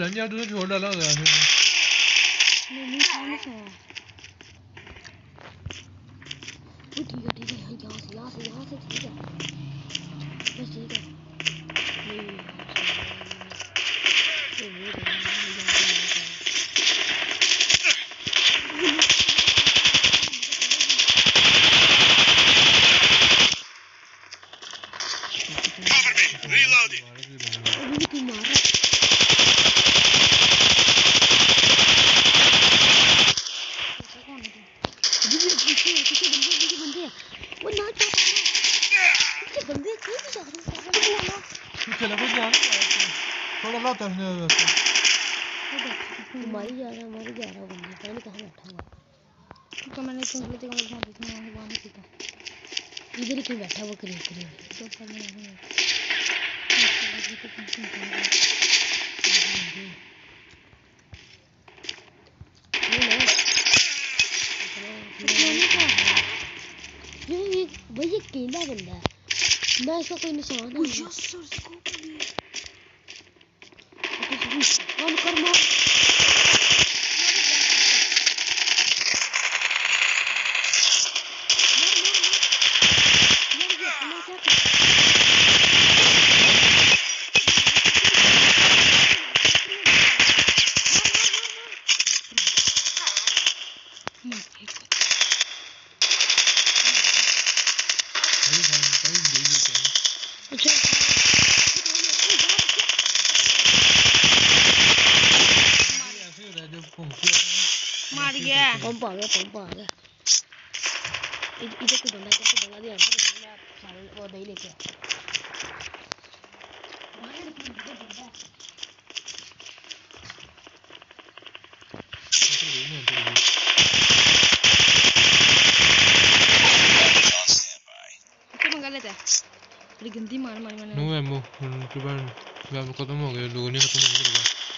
बन जा, तूने छोड़ डाला होगा फिर। नहीं सामने से आया। ठीक है यहाँ से ठीक है बस ठीक है। थोड़ा ला तसने मारी जा रहा बंदा पता नहीं कहाँ बैठा हुआ। तो मैंने सुन लिया था कि मैं वहाँ नहीं सीखा इधर ही कहीं बैठा हुआ करीब तो करने ये भाई ये केला बंदा है मैं इसका कोई निशान नहीं कौन कर मार मार गया पंप आ गया इधर को बंदा दिया सारे वो दही लेके मंगा लेते हैं बड़ी गंदी मार मारी मैंने नो एमो के बाद मैं खत्म हो गया लोगों ने खत्म हो गया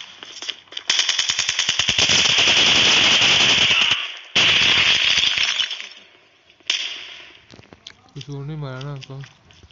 कुछ और नहीं मारा ना तो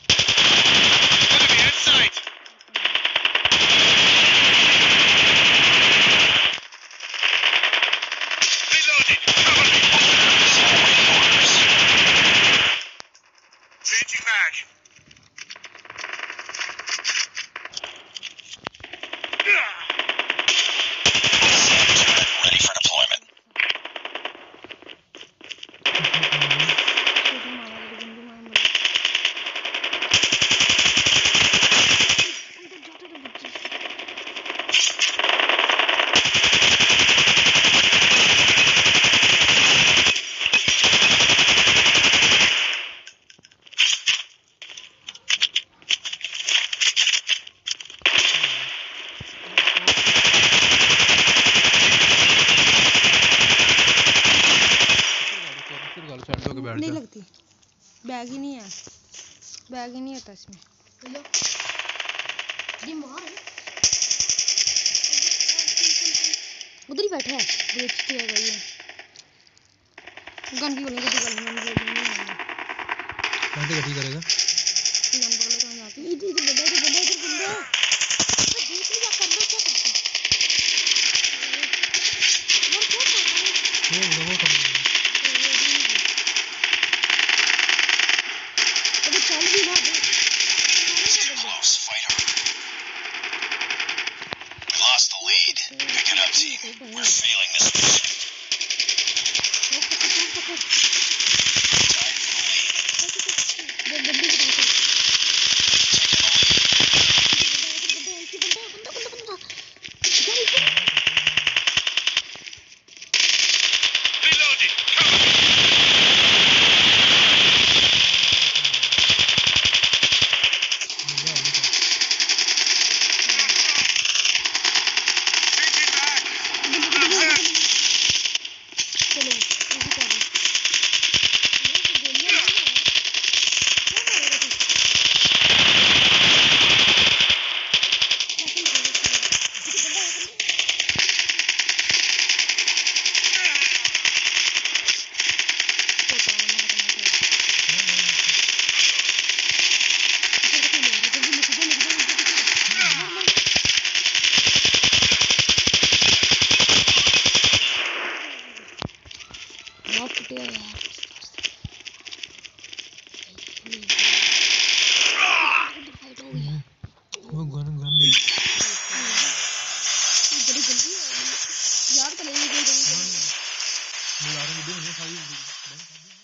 नहीं लगती बैग ही नहीं होता इसमें उधर ही बैठा है बेचते है भाई गन की गोली कैसे गति करेगा इधर बंदा मिला रहे वीडियो में सारी